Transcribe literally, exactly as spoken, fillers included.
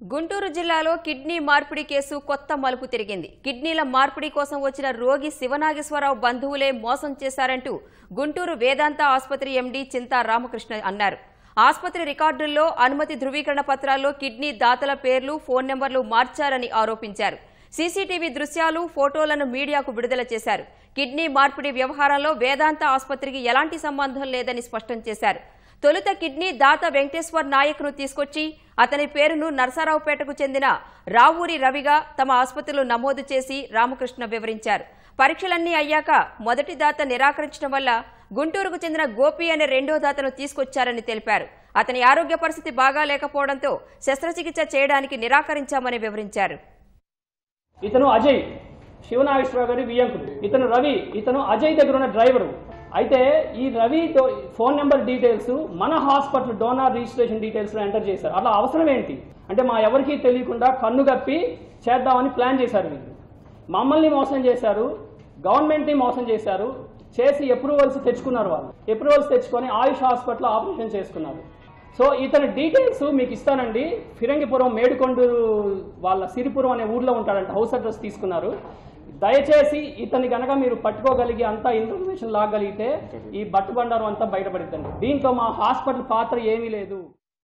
గుంటూరు జిల్లాలో కిడ్నీ మార్పిడి కేసు కొత్త మలుపు తిరిగింది. కిడ్నీల మార్పిడి కోసం వచ్చిన రోగి శివనాగేశ్వరరావు బంధువులే మోసం చేశారంటూ గుంటూరు వేదాంత ఆసుపత్రి ఎండీ చింతా రామకృష్ణ అన్నారు. ఆసుపత్రి రికార్డుల్లో అనుమతి ధృవీకరణ పత్రాల్లో కిడ్నీ దాతల పేర్లు, ఫోన్ నెంబర్లు మార్చారని ఆరోపించారు. సీసీటీవీ దృశ్యాలు, ఫోటోలను మీడియాకు విడుదల చేశారు. కిడ్నీ మార్పిడి వ్యవహారంలో వేదాంత ఆసుపత్రికి ఎలాంటి సంబంధం లేదని స్పష్టం చేశారు. తొలుత కిడ్నీ దాత వెంకటేశ్వర్ నాయక్ను తీసుకొచ్చి అతని పేరును నర్సారావుపేటకు చెందిన రావూరి రవిగా తమ ఆసుపత్రిలో నమోదు చేసి రామకృష్ణ వివరించారు. పరీక్షలన్నీ అయ్యాక మొదటి దాత నిరాకరించడం వల్ల గుంటూరుకు చెందిన గోపి అనే రెండో దాతను తీసుకొచ్చారని తెలిపారు. అతని ఆరోగ్య పరిస్థితి బాగా లేకపోవడంతో శస్త్రచికిత్స చేయడానికి నిరాకరించామని వివరించారు. ఇతను అజయ్, శివనాగేశ్వరరావు గారి వియంకుడు. ఇతను రవి, ఇతను అజయ్ దగ్గర ఉన్న డ్రైవరు. అయితే ఈ రవి ఫోన్ నెంబర్ డీటెయిల్స్ మన హాస్పిటల్ డోనార్ రిజిస్ట్రేషన్ డీటెయిల్స్లో ఎంటర్ చేశారు. అట్లా అవసరం ఏంటి అంటే మా ఎవరికీ తెలియకుండా కన్ను కప్పి చేద్దామని ప్లాన్ చేశారు. వీళ్ళు మమ్మల్ని మోసం చేశారు, గవర్నమెంట్ని మోసం చేశారు. చేసి అప్రూవల్స్ తెచ్చుకున్నారు. వాళ్ళు అప్రూవల్స్ తెచ్చుకొని ఆయుష్ హాస్పిటల్ ఆపరేషన్ చేసుకున్నారు. సో ఇతని డీటెయిల్స్ మీకు ఇస్తానండి. ఫిరంగిపురం మేడికొండూరు వాళ్ళ సిరిపురం అనే ఊర్లో ఉంటాడంట. హౌస్ అడ్రస్ తీసుకున్నారు. దయచేసి ఇతని కనుక మీరు పట్టుకోగలిగి అంతా ఇన్ఫర్మేషన్ లాగలిగితే ఈ బట్టు బండారం అంతా బయటపడుతుంది. దీంట్లో మా హాస్పిటల్ పాత్ర ఏమీ లేదు.